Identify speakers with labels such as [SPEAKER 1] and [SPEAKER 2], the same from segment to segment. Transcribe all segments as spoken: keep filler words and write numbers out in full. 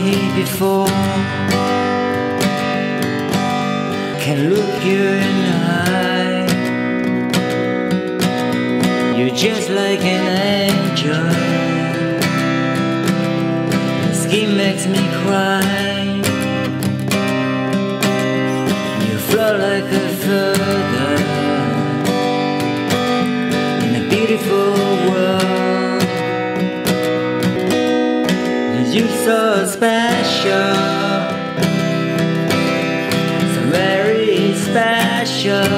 [SPEAKER 1] here before. Can look you in the eye. You're just like an angel. Your skin makes me cry. You float like a feather in a beautiful world. You're so special, so very special.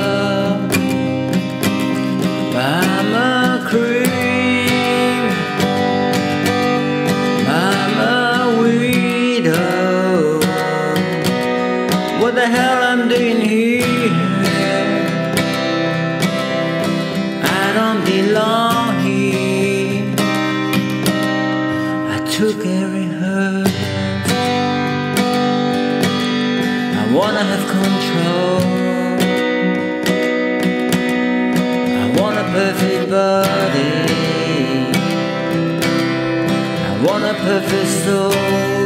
[SPEAKER 1] I'm a creep, I'm a widow. What the hell I'm doing here? I don't belong here. I took every hurt. I wanna have control. I want a perfect body. I want a perfect soul.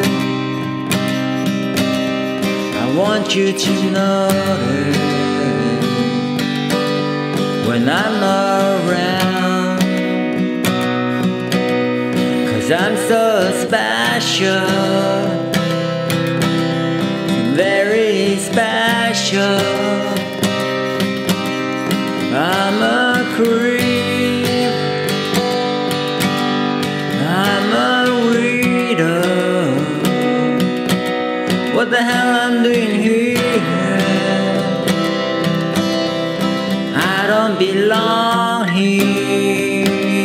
[SPEAKER 1] I want you to notice when I'm not around, 'cause I'm so special, very special. I'm a creep, I'm a widow. What the hell I'm doing here? I don't belong here.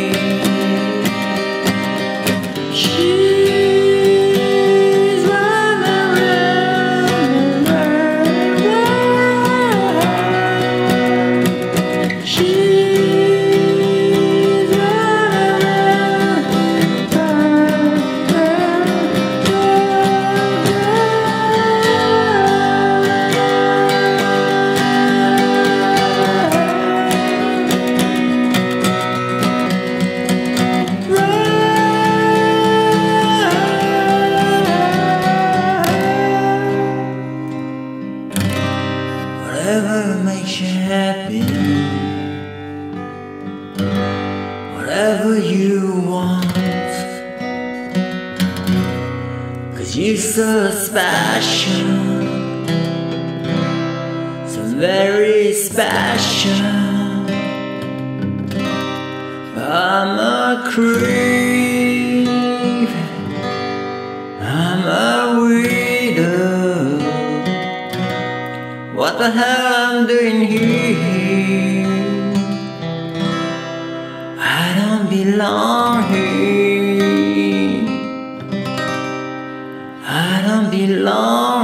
[SPEAKER 1] She's running around the world. She's running Whatever makes you happy, whatever you want, 'cause you're so special, so very special. I'm a creep, I'm a widow. What the hell I'm doing here? I don't belong here. I don't belong